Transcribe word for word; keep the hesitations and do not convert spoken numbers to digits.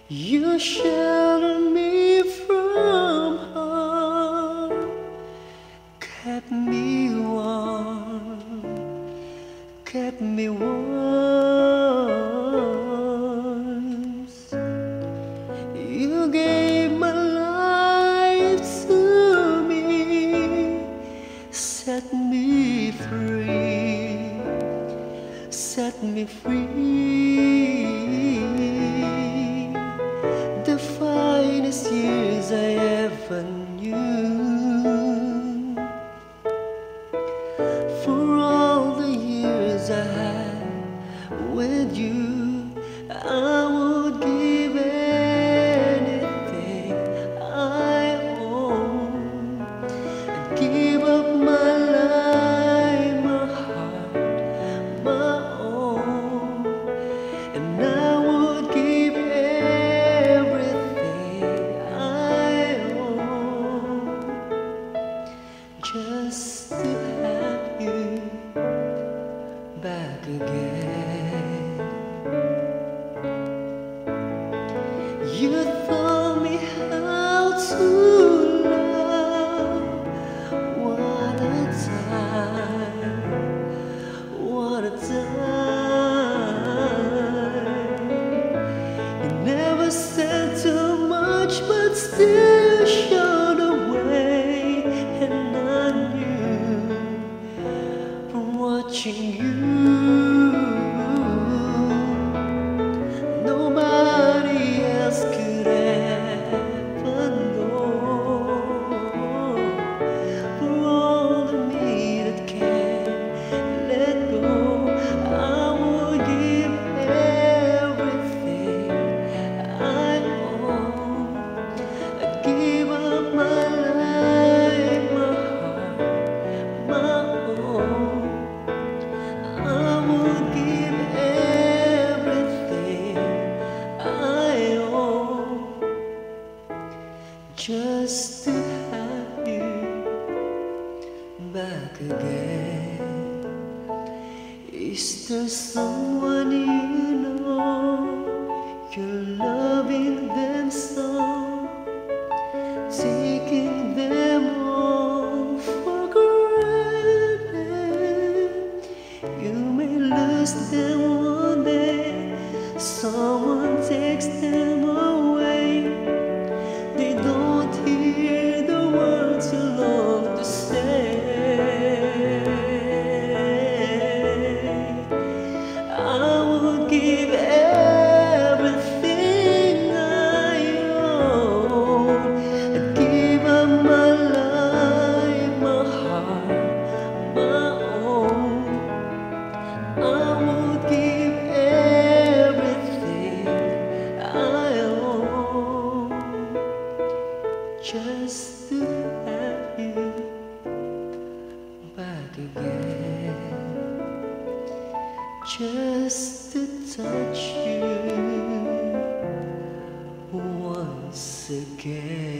You sheltered me from harm, kept me warm, kept me warm. You gave my life to me, set me free, set me free. The finest years I ever knew. For all the years I had with you, I would give anything I own. I'd give up my life, my heart, my own, and I would give everything I own just to have you back again. You taught me how to love. What a time, what a time. You never said too much, but still you showed the way. And I knew from watching you, nobody else could ever know. For all the me that can't let go, I would give everything I own. I'd give up my life, my heart, my own. I would give everything I own just to have you back again. Is there someone you know you're loving them so, taking them all for granted? You may lose them one day, someone takes them away. They don't hear the words you long to say. I would give everything I own. I'd give up my life, my heart, my own. I would give everything I own just to have you back again, just to touch you once again.